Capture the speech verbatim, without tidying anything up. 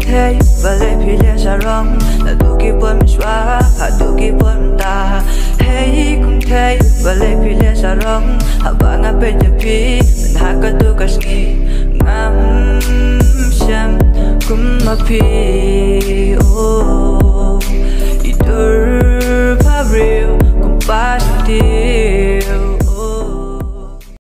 thế và lệ phi lệ xa rong là tu kỳ buồn mình xóa hạ tu kỳ buồn ta hey cũng thế và lệ phi lệ xa rong hạ và ngã bên nhà phi mình hạ cả tu cả ski ngắm xem cũng mà phi